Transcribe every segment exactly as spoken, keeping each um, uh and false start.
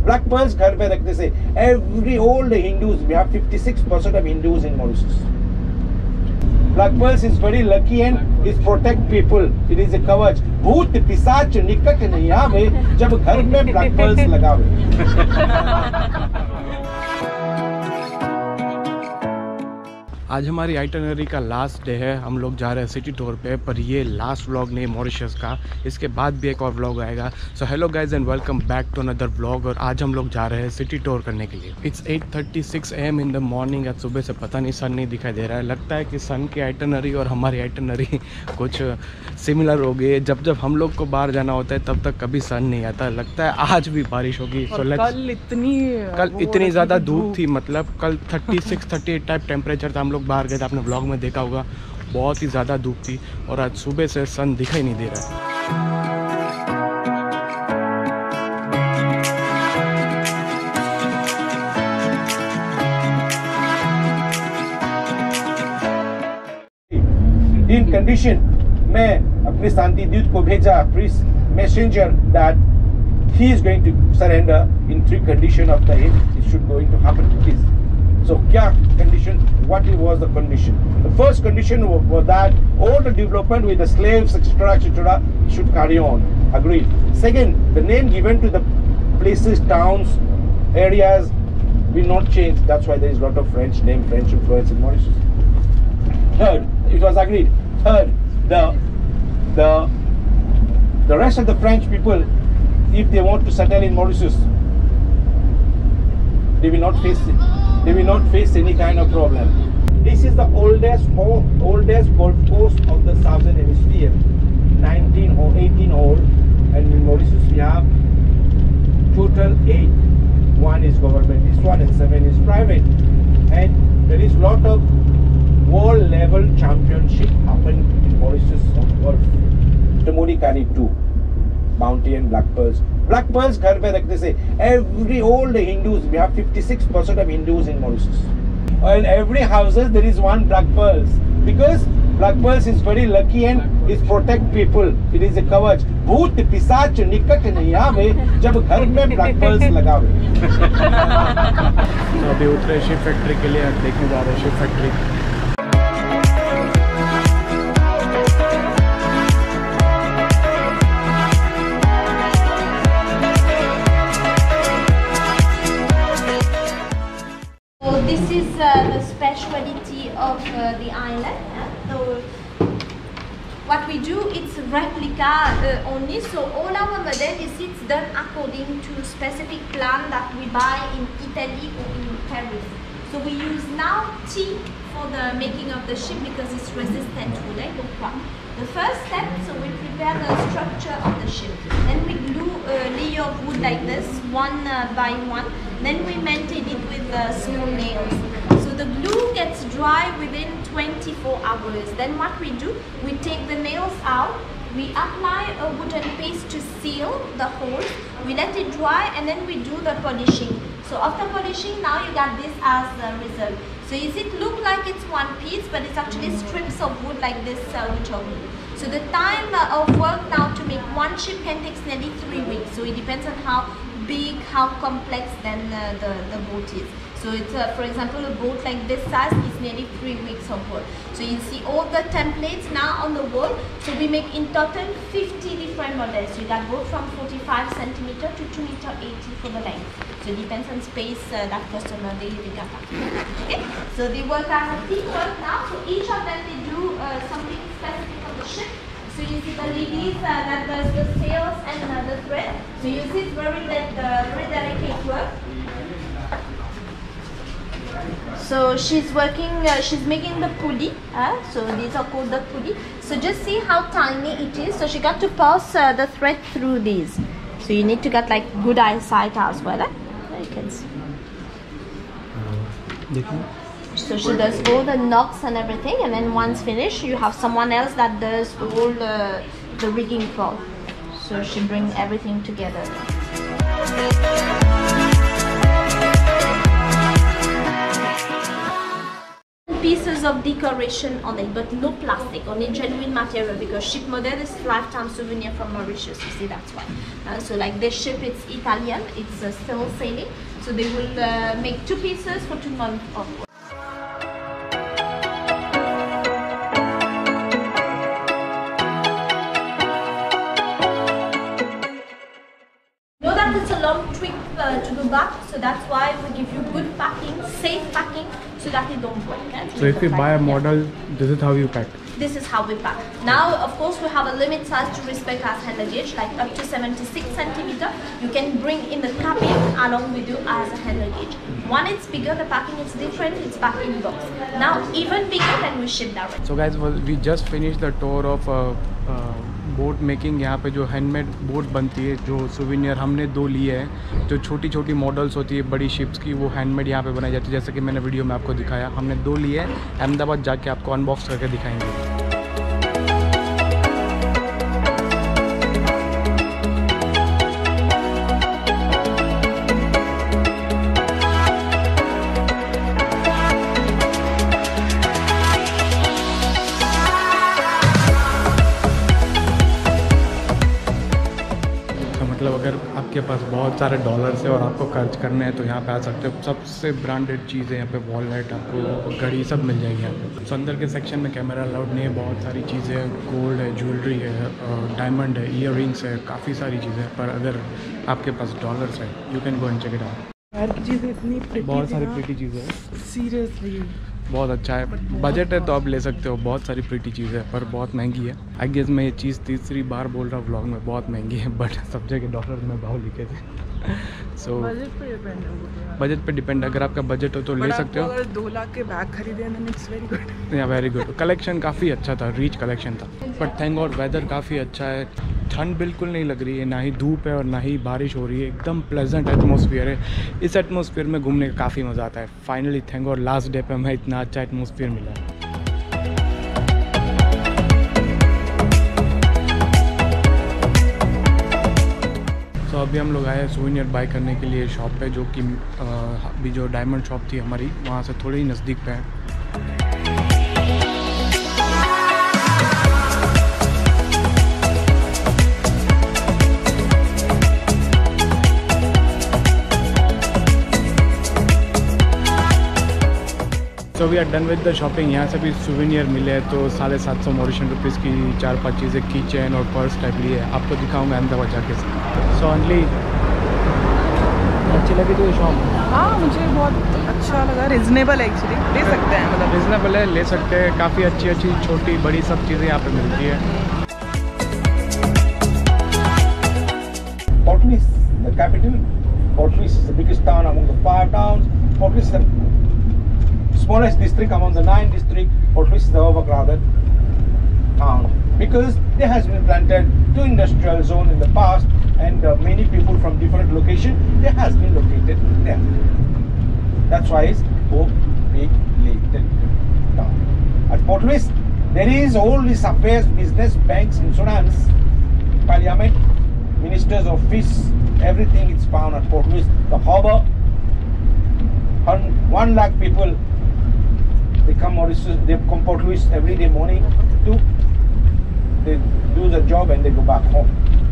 Black pearls घर पे रखने से every all the Hindus, we have fifty-six percent of Hindus in Mauritius. Black pearls is very lucky and it protect people. It is a कवच. भूत पिशाच निकट नहीं आवे जब घर में black pearls लगावे. आज हमारी आइटनरी का लास्ट डे है, हम लोग जा रहे हैं सिटी टूर पे, पर ये लास्ट व्लॉग नहीं मॉरिशस का, इसके बाद भी एक और व्लॉग आएगा. So hello guys and welcome back to another vlog. और आज हम लोग जा रहे हैं सिटी टूर करने के लिए. It's eight thirty six A M in the morning. आज सुबह से पता नहीं सन नहीं दिखाई दे रहा है. लगता है कि सन की आइटनरी और हमारी आइटनरी कुछ सिमिलर हो गई है. जब जब हम लोग को बाहर जाना होता है तब तक कभी सन नहीं आता. लगता है आज भी बारिश होगी. सो so कल इतनी कल इतनी ज़्यादा धूप थी, मतलब कल thirty six thirty eight type temperature था. हम लोग बाहर गए थे, आपने ब्लॉग में देखा होगा, बहुत ही ज़्यादा धूप थी. और आज सुबह से सन दिखाई नहीं दे रहा है. In condition, मैं अपने शांति दूत को भेजा, messenger, that he is going to surrender in three condition of the end. It should going to happen. Please. So, क्या condition? What was the condition? The first condition was, was that all the development with the slaves, et cetera, et cetera, should carry on. Agreed. Second, the name given to the places, towns, areas will not change. That's why there is a lot of French name, French influence in Mauritius. Third, it was agreed. Third, the the the rest of the French people, if they want to settle in Mauritius, they will not face it. They will not face any kind of problem. This is the oldest oldest golf course of the southern hemisphere, nineteen or eighteen hole, and in Mauritius we have total eight. One is government, this one, and seven is private. And there is lot of world level championship happening in Mauritius of golf. The Monikani too, Bounty and Black Pearls. Black pearls घर पे रखने से every all the Hindus, we have fifty-six percent of Hindus in Mauritius. In every houses there is one black pearls, because black pearls is very lucky and it protect people. It is a कवच. भूत पिशाच निकट नहीं आवे जब घर में black pearls लगावे. तो अभी उतरे शिप फैक्ट्री के लिए, देखने जा रहे हैं ship factory. This is uh, the speciality of uh, the island. Yeah? So what we do, it's replica uh, only. So all our model is it's done according to specific plan that we buy in Italy or in Paris. So we use now teak for the making of the ship because it's resistant to lead. The first step, so we prepare the structure of the ship. Then we glue a layer of wood like this, one uh, by one. Then we maintain it with uh, small nails. So the glue gets dry within twenty-four hours. Then what we do, we take the nails out, we apply a wooden paste to seal the holes, we let it dry, and then we do the polishing. So after polishing, now you got this as the result. So is it look like it's one piece, but it's actually strips of wood like this uh, which are wood. So the time uh, of work now to make one ship can take nearly three weeks. So it depends on how big, how complex then uh, the, the boat is. So it's uh, for example a boat like this size is nearly three weeks of work. So you see all the templates now on the wall. So we make in total fifty different models. So you got both from forty-five centimeter to two meter eighty for the length. So it depends on space uh, that customer they, they got. Okay. So they work as a teamwork now. So each of them they do uh, something specific on the ship. So you see the ladies uh, that does the sails and uh, the thread. So you see it's very, uh, very delicate work. So she's working, uh, she's making the pulley. Uh, so these are called the pulley. So just see how tiny it is. So she got to pass uh, the thread through these. So you need to get like good eyesight as well. Eh? You can see. So she does all the knots and everything, and then once finished, you have someone else that does all the, the rigging part. So she brings everything together. Pieces pieces of decoration on it, but no plastic, only genuine material, because ship model is lifetime souvenir from Mauritius, you see, that's why. Uh, so like this ship, it's Italian, it's uh, still sailing, so they will uh, make two pieces for two months of work. It's a long trip uh, to go back, so that's why we give you good packing, safe packing, so that it don't break. Eh? So if you buy a model, this is how you pack? This is how we pack. Now, of course, we have a limit size to respect as hand luggage, like up to seventy-six centimeter. You can bring in the cabin along with you as a hand luggage. One, it's bigger, the packing is different, it's packed in box. Now, even bigger than we ship direct. So guys, well, we just finished the tour of uh, uh, boat making. यहाँ पे जो handmade boat बनती है, जो souvenir हमने दो लिए हैं, जो छोटी छोटी मॉडल्स होती है बड़ी शिप्स की, वो हैंडमेड यहाँ पे बनाई जाती है। जैसे कि मैंने वीडियो में आपको दिखाया, हमने दो लिए हैं, अहमदाबाद जाके आपको अनबॉक्स करके दिखाएंगे। मतलब अगर आपके पास बहुत सारे डॉलर्स है और आपको खर्च करने हैं तो यहाँ पे आ सकते हो। सबसे ब्रांडेड चीज़ें यहाँ पे, वॉलेट, आपको घड़ी, सब मिल जाएगी यहाँ पे। तो अंदर के सेक्शन में कैमरा अलाउड नहीं है, बहुत सारी चीज़ें, गोल्ड है, ज्वेलरी है, डायमंड है, इयर रिंग्स है, काफ़ी सारी चीज़ें। पर अगर आपके पास डॉलर्स है, you can go and check it out. हर चीज़ इतनी बहुत सारी प्रीटी चीज़ें हैं, सीरियसली बहुत अच्छा है। बजट है तो आप ले सकते हो, बहुत सारी प्रीटी चीज़ें है, पर बहुत महंगी है। आई गेस मैं ये चीज़ तीसरी बार बोल रहा हूँ व्लॉग में, बहुत महंगी है, बट सब जगह डॉलर में भाव लिखे थे। सो बजट पे डिपेंड है, बजट पे डिपेंड, अगर आपका बजट हो तो ले सकते हो। अगर दो लाख के बैग खरीदे ना, इट्स वेरी गुड। या वेरी गुड, कलेक्शन काफ़ी अच्छा था, रिच कलेक्शन था। बट थैंक गॉड वेदर काफ़ी अच्छा है, ठंड बिल्कुल नहीं लग रही है, ना ही धूप है और ना ही बारिश हो रही है, एकदम प्लेजेंट एटमॉस्फेयर है। इस एटमॉस्फेयर में घूमने का काफ़ी मज़ा आता है। Finally thank god last day पे हमें इतना अच्छा एटमॉस्फेयर मिला है। तो अभी हम लोग आए हैं सुविनियर बाय करने के लिए शॉप पे, जो कि अभी जो डायमंड शॉप थी हमारी, वहाँ से थोड़ी ही नज़दीक पे है। So we are done with the shopping. यहाँ से भी सुविनियर मिले हैं, तो साढ़े सात सौ मॉरिशन रुपीज़ की चार पांच चीज़ें, की चेन और पर्स टाइप लिए। आपको दिखाऊंगा अहमदाबाद जाके। सो ओनली अच्छी लगी तो ये शॉप? हाँ, मुझे बहुत अच्छा लगा, रिजनेबल है एक्चुअली, ले सकते हैं, मतलब रिजनेबल है, ले सकते हैं। काफ़ी अच्छी अच्छी छोटी बड़ी सब चीज़ें यहाँ पे मिलती है। Port Louis, the capital. Port Louis is the biggest town among the five towns. Port Louis is the smallest district among the nine districts. Port Louis is the overcrowded town because there has been planted two industrial zones in the past, and uh, many people from different locations there has been located there. That's why it's populated town. At Port Louis, there is all these affairs, business, banks, insurance, parliament, minister's office, everything is found at Port Louis. The harbour, one lakh people. They come Mauritius, they come Port Louis every day morning to they do the job and they go back home.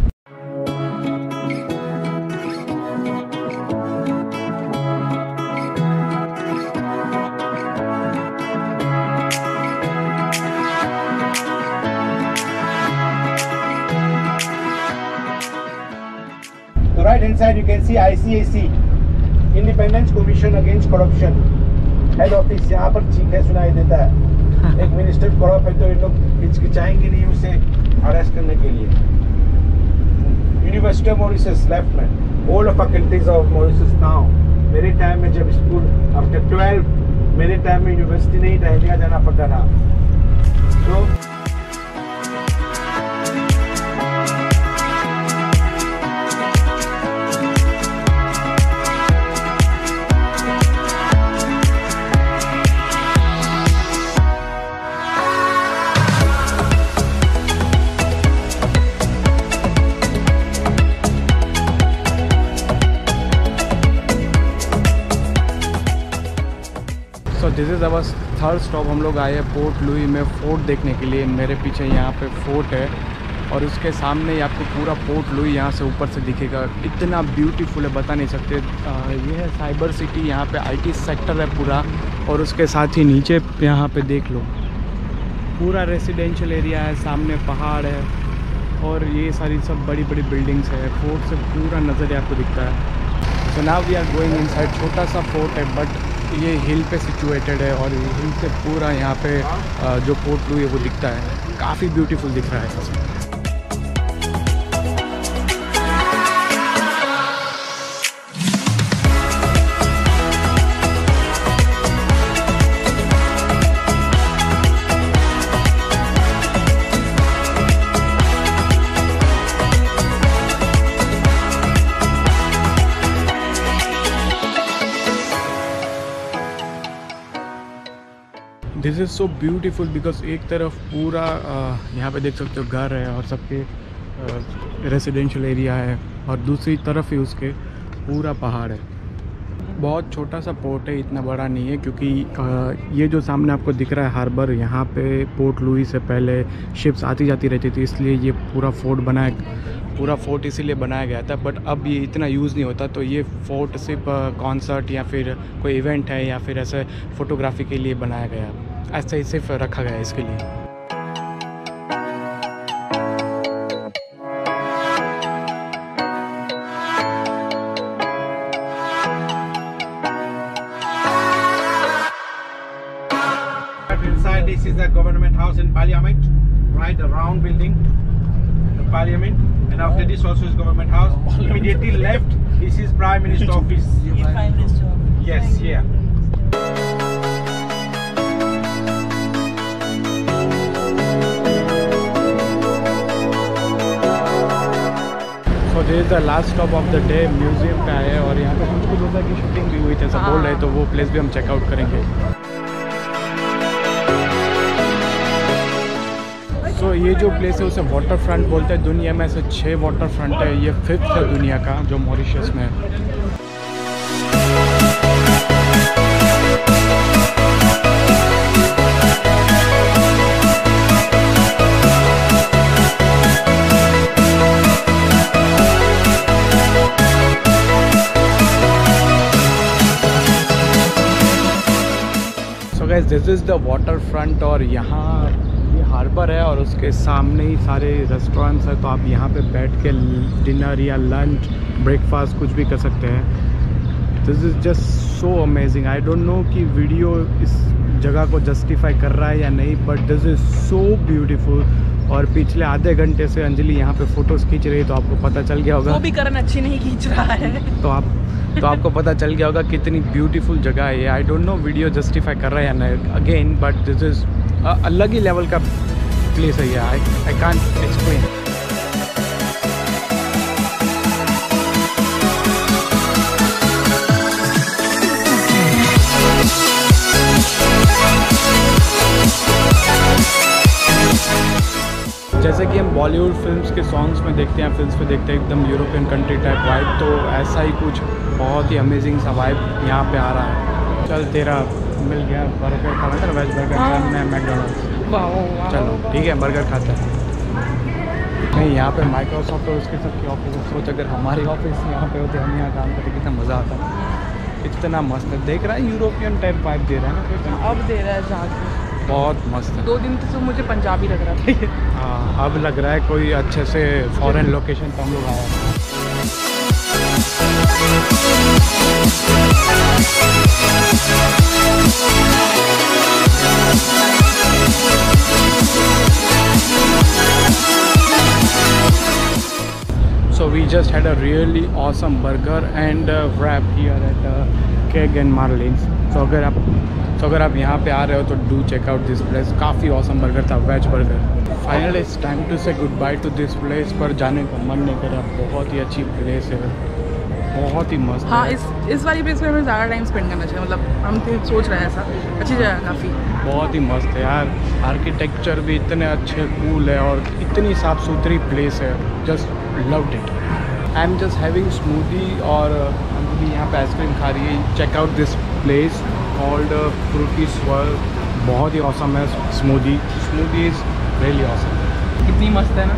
The right hand side you can see I C A C, Independence Commission Against Corruption. Head office यहाँ पर चीखें सुनाई देता है। एक minister corrupt है तो इन लोग हिचकिचाएंगे नहीं उसे अरेस्ट करने के लिए। यूनिवर्सिटी ऑफ मॉरिशस लेफ्ट में, all of faculties of Mauritius now. मेरे टाइम में जब स्कूल आफ्टर ट्वेल्व, मेरे टाइम में यूनिवर्सिटी नहीं था, इंडिया जाना पड़ता था। तो so this is our third stop. हम लोग आए हैं पोर्ट लुई में फोर्ट देखने के लिए। मेरे पीछे यहाँ पे फोर्ट है और उसके सामने ही आपको पूरा पोर्ट लुई यहाँ से ऊपर से दिखेगा। इतना ब्यूटीफुल है, बता नहीं सकते। आ, ये है साइबर सिटी, यहाँ पे आईटी सेक्टर है पूरा, और उसके साथ ही नीचे यहाँ पे देख लो पूरा रेसिडेंशियल एरिया है, सामने पहाड़ है और ये सारी सब बड़ी बड़ी बिल्डिंग्स है। फोर्ट से पूरा नज़र आपको दिखता है। So now we are going inside. छोटा सा फोर्ट है बट ये हिल पे सिचुएटेड है और हिल से पूरा यहाँ पे जो पोर्ट लुई है वो दिखता है। काफ़ी ब्यूटीफुल दिख रहा है। This is so beautiful because एक तरफ पूरा यहाँ पे देख सकते हो घर है और सबके रेसिडेंशियल एरिया है और दूसरी तरफ ही उसके पूरा पहाड़ है। बहुत छोटा सा पोर्ट है, इतना बड़ा नहीं है क्योंकि आ, ये जो सामने आपको दिख रहा है हार्बर, यहाँ पे पोर्ट लुई से पहले शिप्स आती जाती रहती थी, इसलिए ये पूरा फोर्ट बनाया पूरा फोर्ट इसीलिए बनाया गया था। बट अब ये इतना यूज़ नहीं होता, तो ये फोर्ट सिर्फ कॉन्सर्ट या फिर कोई इवेंट है या फिर ऐसे फ़ोटोग्राफी के लिए बनाया गया, ऐसा ही सिर्फ रखा गया है इसके लिए। Inside, this is the government house in Parliament, right? The round building, the Parliament, and after this also is government house. Immediately left, this is Prime Minister office. Prime Minister. Yes, here. So this is the last stop of the day. Museum पे आए हैं और यहाँ पे कुछ कुछ होता की शूटिंग भी हुई थी, ऐसा बोल रहे, तो वो प्लेस भी हम चेकआउट करेंगे। सो so, ये जो प्लेस है उसे वाटर फ्रंट बोलते हैं। दुनिया में ऐसे छः वाटर फ्रंट है, ये फिफ्थ है दुनिया का जो मॉरिशस में है। Guys this is the water front और यहाँ ये हार्बर है और उसके सामने ही सारे रेस्टोरेंट्स हैं, तो आप यहाँ पे बैठ के डिनर या लंच ब्रेकफास्ट कुछ भी कर सकते हैं। This is just so amazing. I don't know कि वीडियो इस जगह को जस्टिफाई कर रहा है या नहीं, but this is so beautiful. और पिछले आधे घंटे से अंजलि यहाँ पे फ़ोटोज़ खींच रही है, तो आपको पता चल गया होगा। वो भी करण अच्छी नहीं खींच रहा है, तो आप तो आपको पता चल गया होगा कितनी ब्यूटीफुल जगह है ये। I don't know video justify कर रहा है या नहीं अगेन, बट दिस इज़ अलग ही लेवल का प्लेस है ये। I I can't explain. जैसे कि हम बॉलीवुड फिल्म्स के सॉन्ग्स में देखते हैं, फिल्म्स में देखते हैं एकदम यूरोपियन कंट्री टाइप वाइब, तो ऐसा ही कुछ बहुत ही अमेजिंग सा वाइब यहाँ पे आ रहा है। चल तेरा मिल गया बर्गर खाना था, वेज बर्गर, मैं मैकडोनल्ड्स। चलो ठीक है, बर्गर खाता है। नहीं, यहाँ पे माइक्रोसॉफ्ट और उसके सबकी ऑफिस, सोच अगर हमारी ऑफिस यहाँ पे होते, हम यहाँ काम करते, कितना मज़ा आता। इतना मस्त है, देख रहा है यूरोपियन टाइप वाइब दे रहा है ना। अब दे रहा है जहाँ बहुत मस्त है। दो दिन तो मुझे पंजाबी लग रहा था ये। हाँ, अब लग रहा है कोई अच्छे से फॉरेन लोकेशन पर हम लोग आए हैं। So we just had a really awesome burger and uh, wrap here at uh, Keg and Marlins. So अगर आप तो अगर आप यहाँ पे आ रहे हो तो do check out this place. काफ़ी ऑसम बर्गर था, veg burger. Finally it's time to say goodbye to this place, पर जाने का मन नहीं कर रहा। बहुत ही अच्छी प्लेस है, बहुत ही मस्त। हाँ, इस इस वाली प्लेस में हमें ज़्यादा टाइम स्पेंड करना चाहिए, मतलब हम तो सोच रहे हैं ऐसा। अच्छी जगह है काफ़ी, बहुत ही मस्त है यार। आर्किटेक्चर भी इतने अच्छे, कूल है और इतनी साफ़ सुथरी प्लेस है। Just loved it. I am just having smoothie और अंजलि यहाँ पे आइसक्रीम खा रही है। Check out this place, called fruity swirl, बहुत ही औसम है। Smoothie smoothie is really awesome. कितनी मस्त है ना।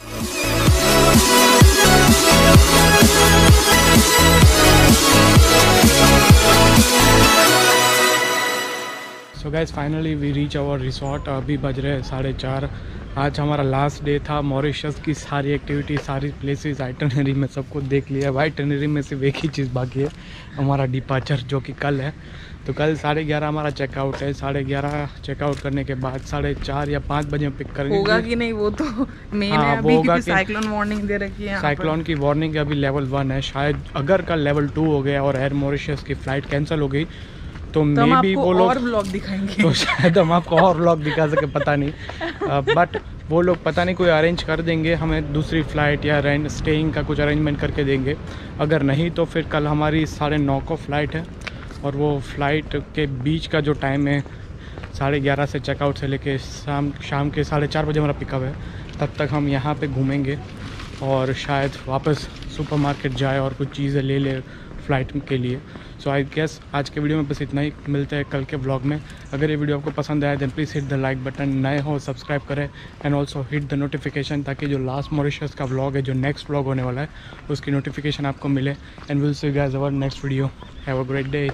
So guys finally we reach our resort. अभी बज रहे हैं साढ़े चार। आज हमारा लास्ट डे था। मॉरिशस की सारी एक्टिविटी, सारी प्लेसेस आइटनरी में सबको देख लिया है। आइटनरी में सिर्फ एक ही चीज़ बाकी है, हमारा डिपार्चर, जो कि कल है। तो कल साढ़े ग्यारह हमारा चेकआउट है। साढ़े ग्यारह चेकआउट करने के बाद साढ़े चार या पाँच बजे पिक करेंगे। होगा कि नहीं वो तो मेन हाँ, है अभी, होगा क्योंकि साइक्लोन वार्निंग दे रखी है। साइक्लोन की वार्निंग अभी लेवल वन है। शायद अगर कल लेवल टू हो गया और एयर मॉरिशस की फ़्लाइट कैंसिल हो गई तो, तो मे बी वो लोग और ब्लॉग दिखाएंगे। तो शायद हम आपको और व्लॉग दिखा सके, पता नहीं। बट वो लोग पता नहीं कोई अरेंज कर देंगे, हमें दूसरी फ़्लाइट या रेंट स्टेइंग का कुछ अरेंजमेंट करके देंगे। अगर नहीं तो फिर कल हमारी साढ़े नौ को फ़्लाइट है और वो फ़्लाइट के बीच का जो टाइम है साढ़े ग्यारह से चेकआउट से लेके शाम शाम के साढ़े चार बजे हमारा पिकअप है। तब तक हम यहाँ पे घूमेंगे और शायद वापस सुपरमार्केट जाए और कुछ चीज़ें ले ले फ़्लाइट के लिए। सो आई गेस आज के वीडियो में बस इतना ही। मिलते हैं कल के व्लॉग में। अगर ये वीडियो आपको पसंद आया then please hit the like button, नए हो सब्सक्राइब करें and also hit the notification, ताकि जो लास्ट मॉरिशस का व्लॉग है, जो नेक्स्ट व्लॉग होने वाला है, उसकी नोटिफिकेशन आपको मिले। And will see you guys our next video. Have a great day.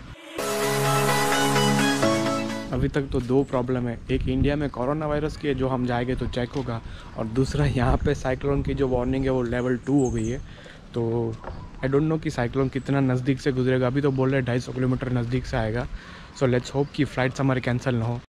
अभी तक तो दो प्रॉब्लम है, एक इंडिया में कोरोना वायरस की है जो हम जाएंगे तो चेक होगा, और दूसरा यहाँ पे साइक्लोन की जो वार्निंग है वो लेवल टू हो गई है। तो आई डोंट नो कि साइक्लोन कितना नज़दीक से गुजरेगा। अभी तो बोल रहे ढाई सौ किलोमीटर नज़दीक से आएगा। सो लेट्स होप कि फ़्लाइट्स हमारे कैंसिल ना हो।